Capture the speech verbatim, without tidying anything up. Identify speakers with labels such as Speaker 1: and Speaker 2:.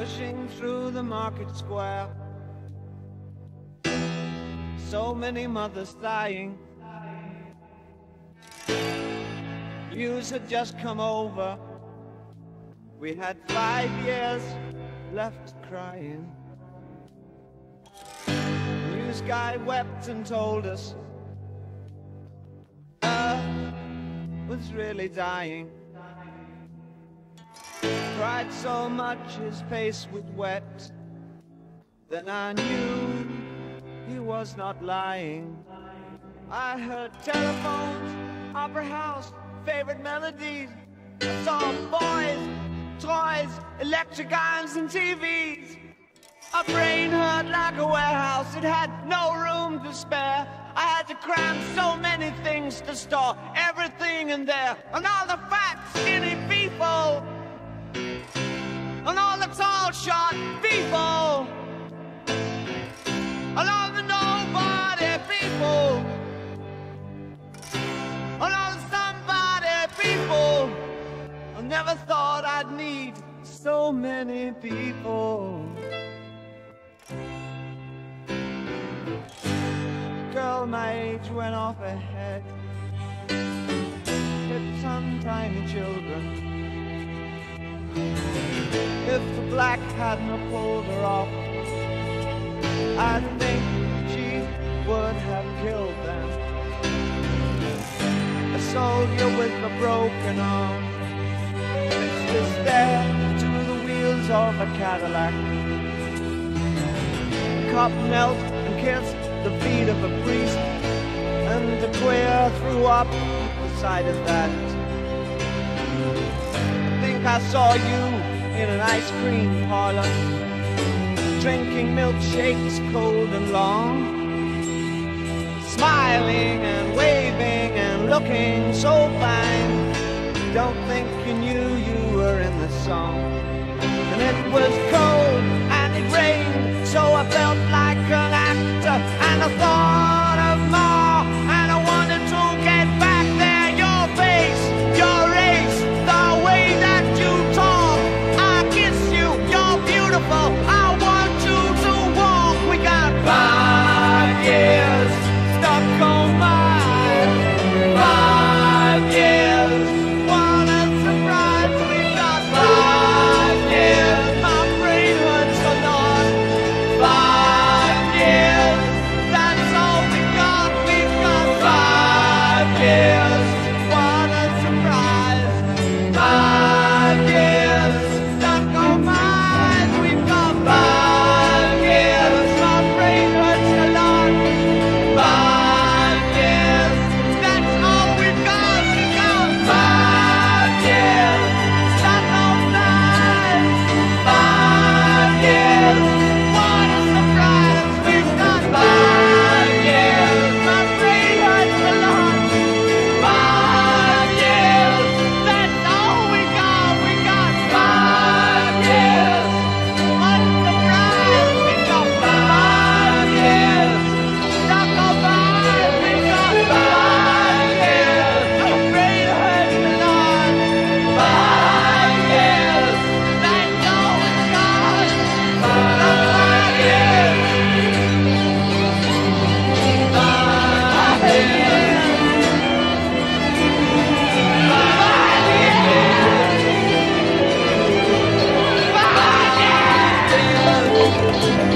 Speaker 1: pushing through the market square. So many mothers dying. News had just come over. We had five years left crying. The news guy wept and told us Earth was really dying. Cried so much his face was wet. Then I knew he was not lying. I heard telephones, opera house, favorite melodies. I saw boys, toys, electric irons and T Vs. My brain hurt like a warehouse, it had no room to spare. I had to cram so many things to store everything in there. And all the fat, skinny people, and all the tall, short people, and all the nobody people, and all the somebody people. I never thought I'd need so many people. Girl my age went off ahead, hit some tiny children. If the black hadn't have pulled her off, I think she would have killed them. A soldier with a broken arm fixed his stare to the wheels of a Cadillac. The cop knelt and kissed the feet of a priest, and the queer threw up beside of that. I think I saw you in an ice cream parlor, drinking milkshakes cold and long, smiling and waving and looking so fine. Don't think you knew you were in the song. And it was cold and it rained, so I felt like an actor, and I thought of more, and I wanted to get back there. Your face, your race, the way that you talk, I kiss you, you're beautiful, I want you to walk. We got five years stuck on mine, five years, what a surprise. We got five years, my brain hurts a lot. Five years, that's all we got. We've got five years, what a surprise. Five years, stuck on mine. We've got five years, my brain hurts a lot. Five years, that's all we've got. We've got five years, stuck on mine. Five years, what a surprise. We've got five years, my brain hurts a lot. Five years, that's all we got. We got five years, what a surprise. We got five years, stuck on mine. We got five years, my brain hurts a lot. Five years, that's all we got. Five years, five years, five years.